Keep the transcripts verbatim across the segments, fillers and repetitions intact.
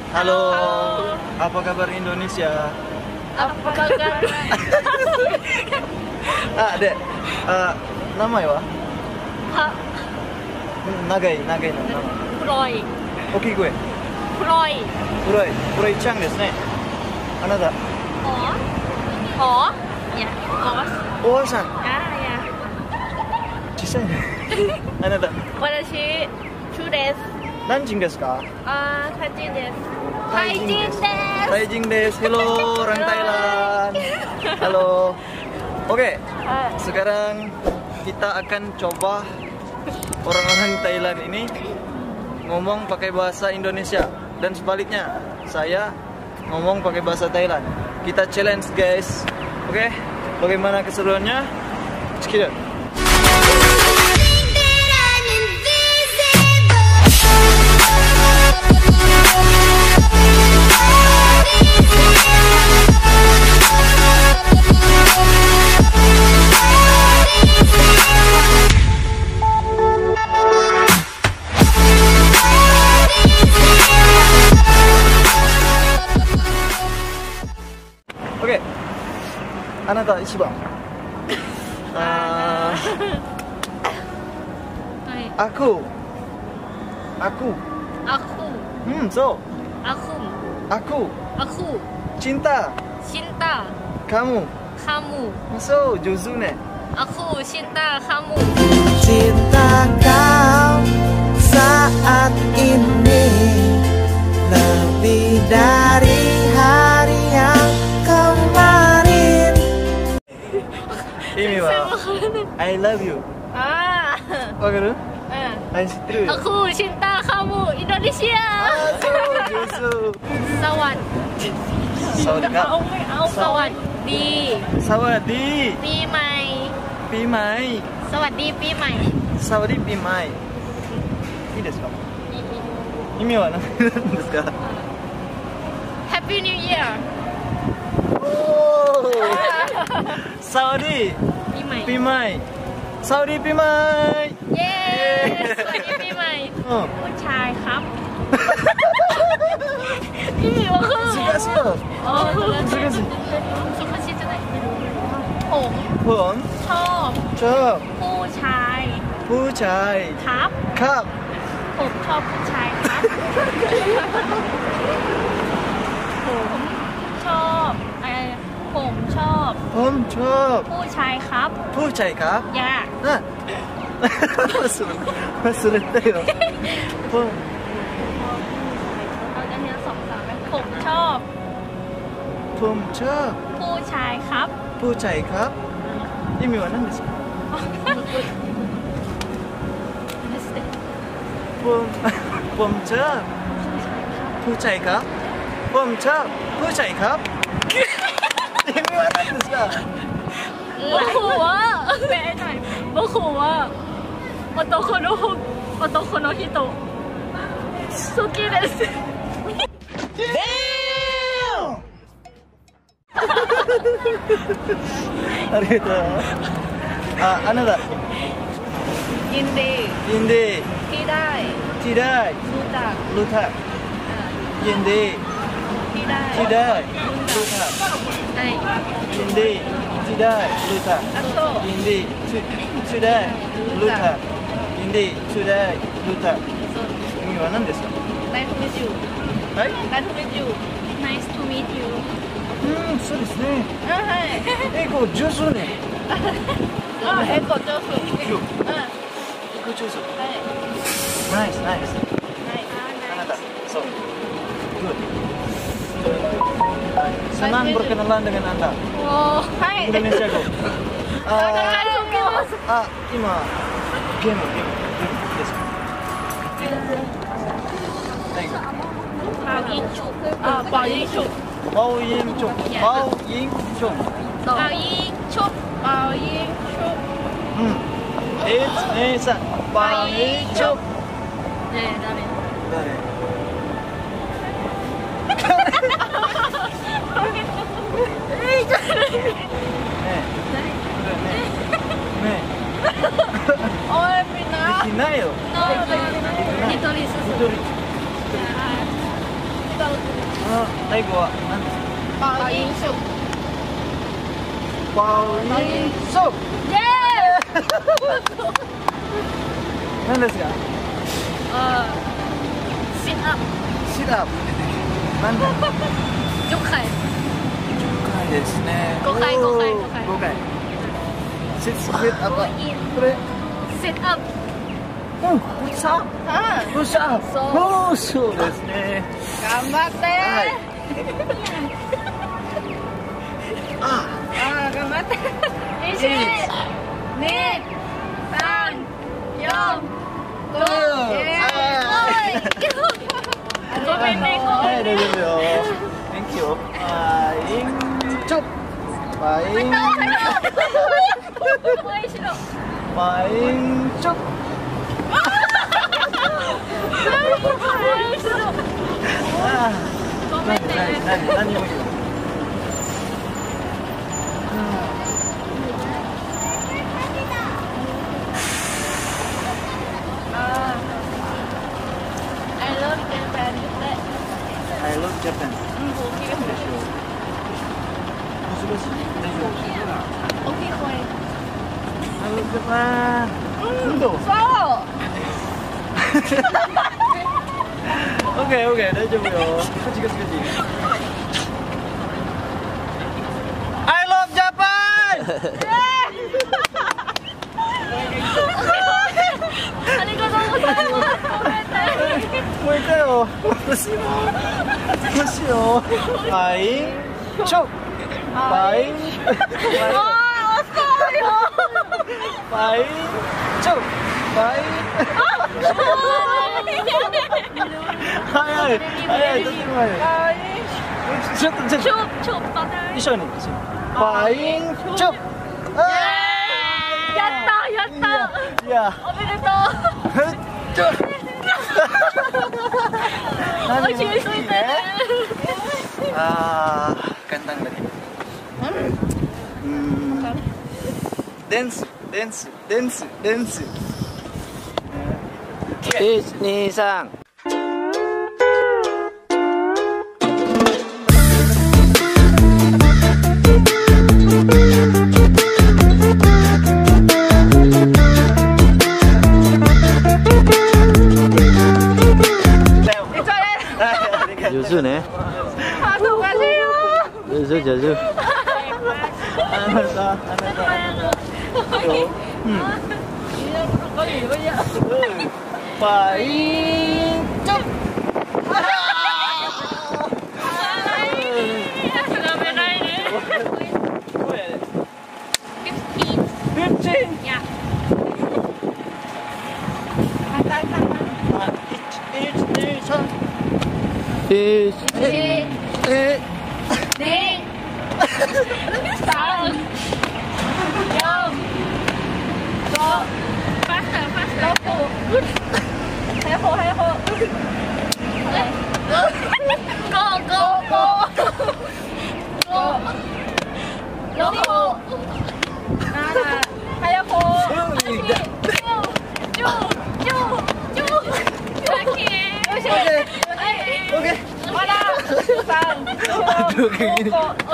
Halo. Apa kabar Indonesia? Apa kabar? Ah, Dek. Uh, nama ya? Ha, Nagai, nagai no nama. Ploy. Oki gue. Ploy. Puroi, Puroi Chang desu ne. Anata. Oh. Oh. Ya. Oh. Oh-san. Ah, ya. Chisai ne. Anata. Watashi, two days. Nanjing desu ka? Ah, Taijin desu. Taijin Taijin desu. desu. Taijin desu. Hello, orang Thailand. Halo. Oke, Ah. sekarang kita akan coba orang-orang Thailand ini ngomong pakai bahasa Indonesia dan sebaliknya, saya ngomong pakai bahasa Thailand. Kita challenge guys. Oke, bagaimana keseruannya? Check it out. Oke, Anata Ichiban. Ah, Hai. aku, aku, Aku. hmm, so, Aku. aku, Aku. cinta, Cinta kamu, kamu. so, juzu ne. Aku cinta kamu. Cinta kau saat ini lebih dari hari yang kemarin. Ini wa, I love you. Ah. Wakaru? Ah. I shitteru. Aku cinta kamu Indonesia. Ah, so, juzu. สวัสดี Sawadee ka. สวัสดี Sawadee. ปีใหม่ Pimai. สวัสดีปีใหม่ Sawadee pimai. いいですか? 意味は何ですか? Happy New Year Oh! Sawadee ปีใหม่ pimai. Sawadee pimai. เย้สวัสดีปีใหม่うん。 ผู้ชายครับ意味わかんない難しいよ。 อ๋อ難しい難しい。 難しいじゃないผมผมชอบชอบผู้ชายผู้ชายครับครับผมชอบผู้ชายครับผมชอบอะไรผมชอบผมชอบผู้ชายครับผู้ชายครับอย่านะ忘れ忘れたよ。ผมเอาอันเนี้ยสองสามไหมผมชอบผมชอบผู้ชายครับผู้ชายครับ意味は何ですか? ผมผมชอบผู้ชายครับผมชอบผู้ชายครับ意味は何ですか? โอ้โหแม่หน่อยโอ้โหว่าโอโตโคโนะโอโตโคโนะฮิโตะสุกิですありがとう。あ、あなた。 ยินดียินดีที่ได้ที่ได้รู้จักรู้จักยินดีที่ได้ที่ได้รู้จักได้ยินดีที่ได้รู้จักอัโซยินดีที่ที่ได้รู้จักยินดีที่ได้รู้จัก意味は何ですか? Nice to meet you はい Nice to meet you Nice to meet you うんそうですねあはい英語上手ねあえっと上手いいようんはい英語上手ナイスナイスあなたそう good senang berkenalan dengan Anda おーはい Indonesia go ああ、今ゲームゲームゲームですか? 何が? 保音ฉุ啊保音ฉุ保音ฉุ保音ฉุ保音ฉุ保音ฉุうんいち、に、さん保音ฉุねえ誰誰? おいみんないないよ一人ずつ一人のタイ語は何ですか？ 保音术。 保音术。 イエーイ。 何ですか？ あ、sit up。 シラブ。なんだ？ じゅっかい。 ごかいですね。 ごかいごかいごかいごかい。シッツシットアップ。これ。 sit up。 うん。プッシャー。プッシャー。そう。そうですね。 頑張って。 はい。あ。 あ、頑張って。いち、に、さん、よん、ご。ごめんね、ごはい、 めんね。 大丈夫よ。Thank you。パインチョ。パイン。 もう一度。 パインチョ。 ごめんね。 何何何もいいよ。 I love Japan. I love Japan。 うん、大きいですね。 難しい。大丈夫。 大きい声。 I love Japan。うん。どう？ そう。 オッケーオッケー大丈夫よ。こっちこっちこっち。I love Japan。 ありがとうございます。ごめんね。 もう一回よ。私も。私よ。パインチョ。パイン。 あー、遅いよ。 パインチョ。パイン。早い早いとっても早い。ちょっとちょっとちょちょっとね。 一緒にパインチョ。 やったやった。 いやおめでとう。 ちょおいしいすぎて。 あー簡単だけどうーんデンスデンスデンスデンスいちにさん就是呢， 好痛快哟！ 就是就是。あなた、あなた。有，嗯。 我以为呀。 パインチョ。 ダメないね。 fifteen。 や。 一、二、三。一、 二、 二、 二、三、四、五、faster faster 六、还好还好。五五五五六七还有五七九九九九。オッケー。まだ三、四、五、六、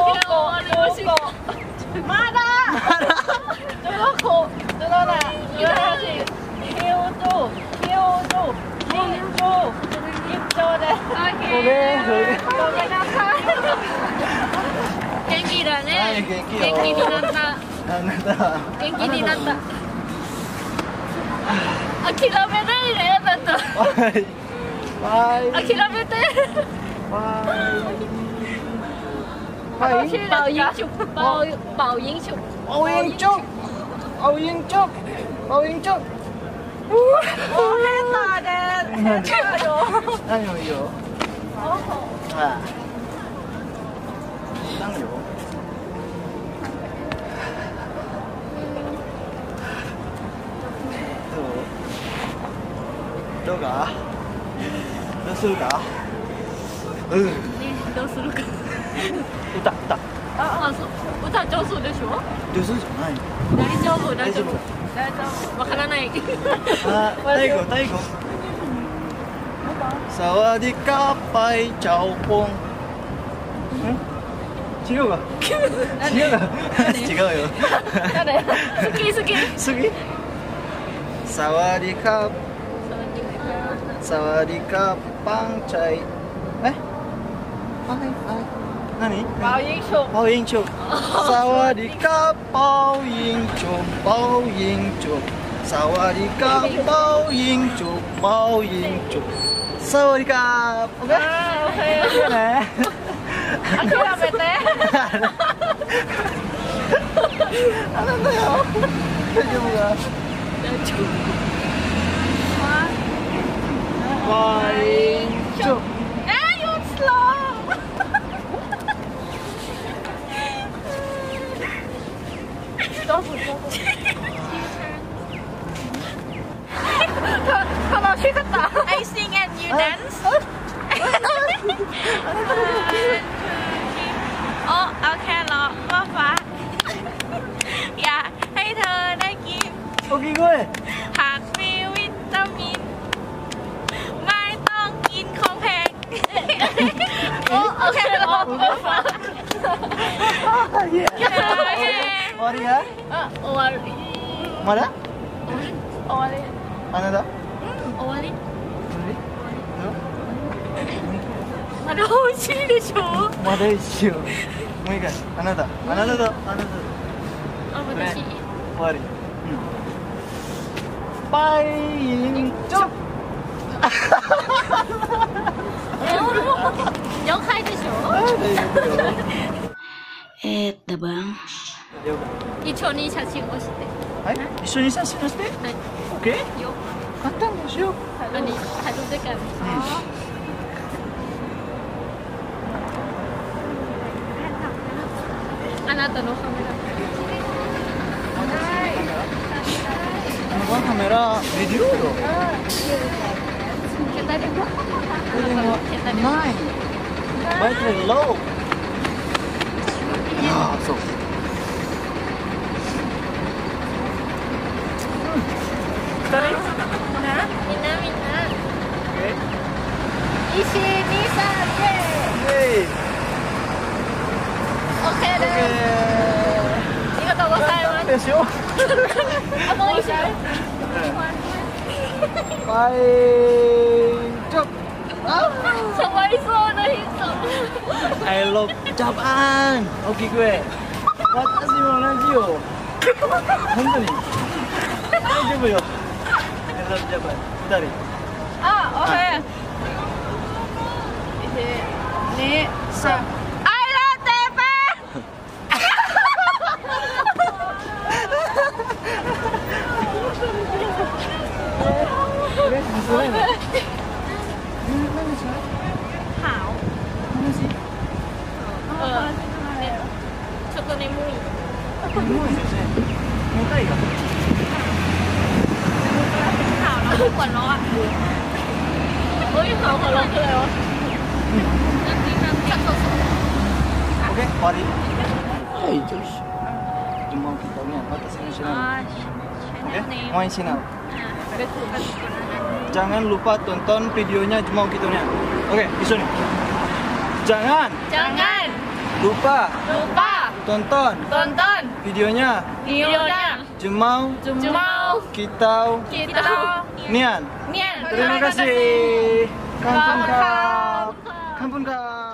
まだ。十六、十七、十八、九、九、二十、一丁で。ごめんなさい。元気だね。元気になった。 あなた。 元気になった。諦めないであなた。 はい。 諦めて。 はい。 保音术，保保音术， 保音术，保音术，保音术。 我害怕的， 何を言おう。ああ。何よ。どう？どうか？どうするか？うん。 どうするか。 歌歌。 ああ、そう。歌上手でしょ？ 上手じゃない。 大丈夫大丈夫。 大丈夫。 大丈夫。わからない。 あ、タイ語タイ語。サワディカパイチャオポン。 違うか違うか違うよ誰？好き好き。 次サワディーカーサワディーカーパンチャイえ何包英雄。 包英雄サワディーカー包英雄包英雄サワディーカー包英雄包英雄サワディーカーオッケーあー、オッケー。 いいよね諦めて。 あなんだよ大丈夫か包英雄 Ah, you're slow. どうぞどうぞ。た楽しかった。I sing and you dance. โอ้เอาแค่ล้อว่าฟ้าอยากให้เธอได้กิน大きい声หากมีวิตามินไม่ต้องกินของแพงโอ้เอาแค่ล้อว่าฟ้าいや終わりやあ終わりまだ終わりあなた終わり終まだ美味しいでしょまだ一緒もういいかいあなたあなたとあなたとあ私終わりバインチョ了解でしょえーっとばん一緒に写真をしてはい一緒に写真をしてはい OK よ簡単にしよう何ถ่ายรูปด้วยกันあなたのカメラこのカメラビデオよ kita di kita di ないバイトでローああそう二人みんなみんな一、二、三、 イェイオッケーです。ありがとうございます。 でしょあ、もう一緒。 バイチョかわいそうな人。 I love Japan 大きい声私も同じよ本当に大丈夫よ I love Japan 二人あ、オッケー。一、二、三。I love Japan。 え、それね好。呃，ちょっと眠い。 重いですね重たいが好，然后滚了啊！我一好可能คืออะไรวะ上厕所。 Oke, mari. Hai, Josh. Jumpa kita ni apa tas ini sini. Oke, main sini. Jangan lupa tonton videonya Jumau Kitonya. Oke, di sini. Jangan Jangan lupa lupa tonton tonton videonya videonya Jumau Jumau Kitau kita Nian. Nian. Terima kasih. Kampun Kampun kap. kap. Kampun kap.